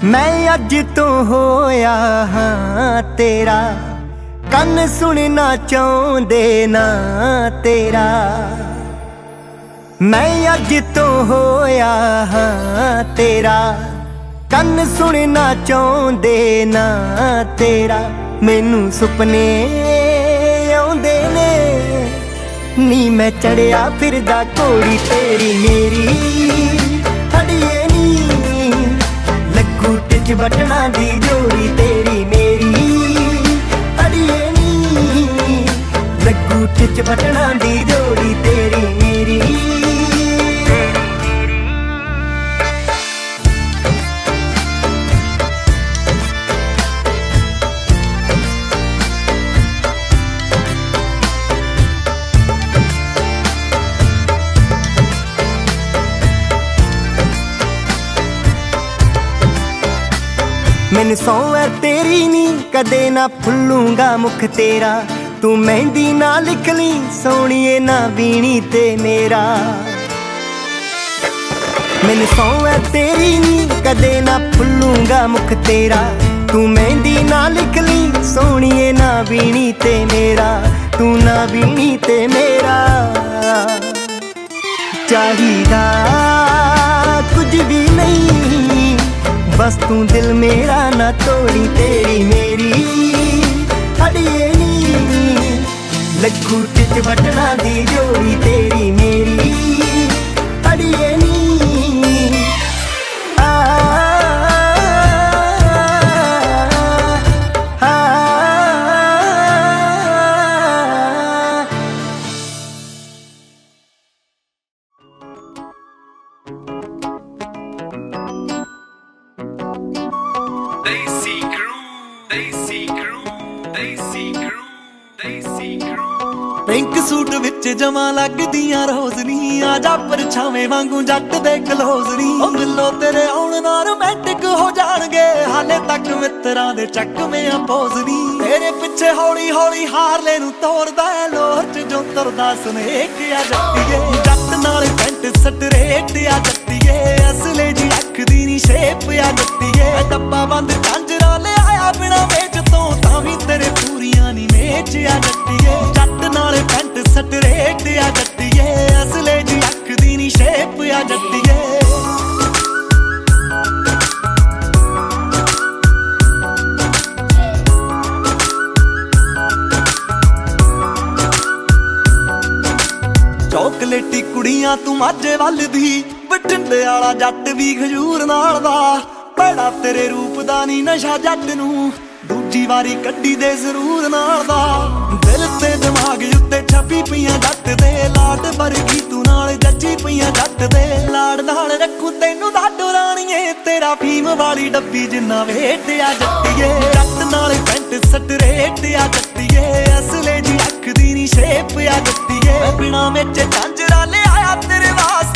मैं अज तो होया हाँ तेरा, कन सुनना चाहते ना तेरा। मैं अज तो होया हाँ तेरा, कन सुनना चाहते ना तेरा। मैनू सुपने आउंदे ने नी, मैं चढ़िया फिरदा घोड़ी तेरी मेरी। अड़िए नी लगू टिच बटना दी जोड़ी तेरी मेरी। अड़िए नी लगू टिच बटना दी जोड़ी तेरी मेरी। मैनू सौ है तेरी नी, कदे ना भुल्लूंगा मुख तेरा। तू मेहंदी ना लिख ली सोहणीए ना बीनी ते मेरा। मैनू सौ है तेरी नी, कदे ना भुल्लूंगा मुख तेरा। तू मेहंदी ना लिख ली सोहणीए ना बीनी ते मेरा। तू ना बीनी ते मेरा। चाहिदा कुछ भी नहीं, बस तू दिल मेरा ना तोड़ी तेरी मेरी। अड़िए नी लगू टिच बटना दी जोड़ी तेरी मेरी। अड़िए नी पिंक सूट विच जमा लगदियां रोज़नी, आजा परछावें वांगू जट दे कलोज़नी। ओ मिलो तेरे आउण नाल रोमांटिक हो जाणगे, हाले तक मित्रां दे चकमे अपोज़नी। तेरे पिछे हौली हौली हारले नूं तोरदा ऐ, लोर च जो तरदा स्नेक आ जट्टीए। जट नाल पैंट स्ट्रेट आ जट्टीए, असले जी अख दी नी शेप आ जट्टीए। डब्बा बंद झांजरा ले आया बिना मेच तो, तावी तेरे पूरियां नी मेच आ जट्टीए। जट नाल पैंट स्ट्रेट आ जट्टीए, असले जी अख दी नी शेप आ जट्टीए। चॉकलेटी कुड़ियां तू माझे वल दी, बठिंडे वाला जट भी खजूर नाल दा। बड़ा तेरे रूप दा नी नशा जट नू, दूजी वारी कड्डी दे जरूर नाल दा। दिल ते दिमाग उत्ते छपी पईयां जट दे, लाड वर्गी तू नाल जच्ची पईयां जट दे। लाड नाल रखू तैनू दाडो राणीए, तेरा फीम वाली डब्बी जिन्ना वेट आ जट्टीए। जट नाल पैंट स्ट्रेट आ जट्टीए, असले जी अख दी नी शेप आ जट्टीए। बिना मेचे झांजरा ले आया तेरे वास्ते,